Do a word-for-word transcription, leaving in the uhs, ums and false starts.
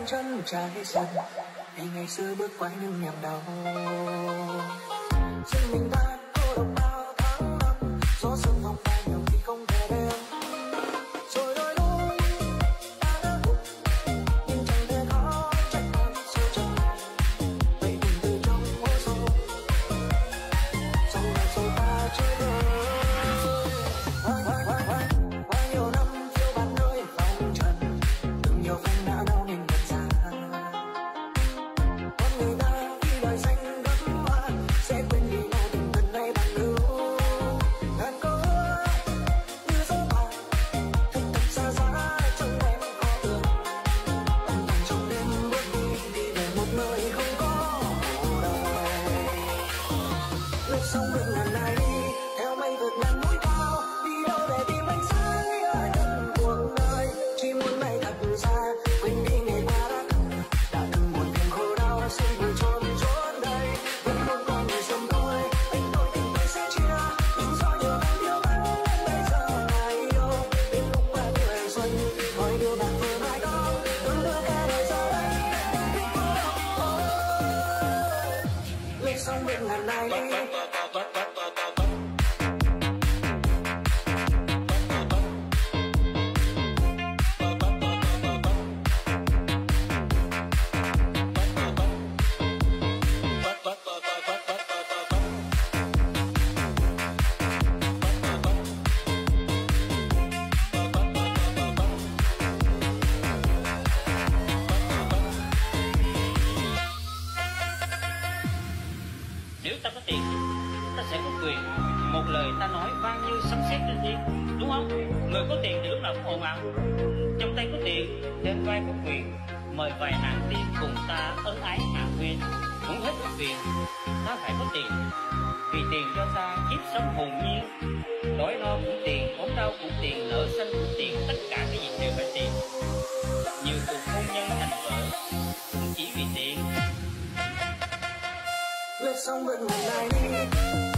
bàn chân trái dần vì ngày xưa bước qua những niềm đau. Riêng mình ta cô độc bao tháng năm, gió sương vòng tay nhiều khi không thể đêm. Rồi đôi lúc ta đã buồn nhưng chẳng thể khó trách ai sâu trầm. Vậy buồn từ trong hố sâu, dòng đời rồi ta chưa đời. Qua nhiều năm thiếu bạn nơi vòng trần, từng nhiều phanh đã đau nên thật ra. Con người ta khi đời xanh gấm hoa sẽ quên đi màu tình thân hay bằng lưu. Ngàn câu như gió thoảng thực thật xa giá trong em có tường. Âm thầm trong đêm bước đi đi về một nơi không có cuộc đời. Lướt sóng vượt ngàn này theo mây vượt ngàn núi cao, đi đâu để tìm ánh sáng nghĩa nhân cuộc đời. Chỉ muốn bay thật xa quên đi ngày qua đã từng đã từng buồn phiền khổ đau xin vừa trốn trốn đây. Vẫn muốn con người sớm thôi anh đôi tình tôi sẽ chia, nhưng do nhiều năm thiếu vắng nên bây giờ ngài yêu. Đến lúc qua tuổi xuân hỏi điều bạn vừa mai đó đừng đưa cả đời giờ đây lên sóng biển ngàn này. Nếu ta có tiền, ta sẽ có quyền. Một lời ta nói vang như sấm sét trên thiên, đúng không? Người có tiền thì lúc nào cũng ồn ào. Trong tay có tiền, trên vai có quyền. Mời vài hàng tiên cùng ta ân ái hạ nguyên. Muốn hết được tiền, ta phải có tiền. Vì tiền cho ta kiếp sống hồn nhiên. Đói no cũng tiền, ốm đau cũng tiền, nợ sanh cũng tiền, tất cả cái gì đều phải tiền. Nhiều cuộc hôn nhân thành vợ cũng chỉ vì tiền. Lướt sóng vượt ngàn này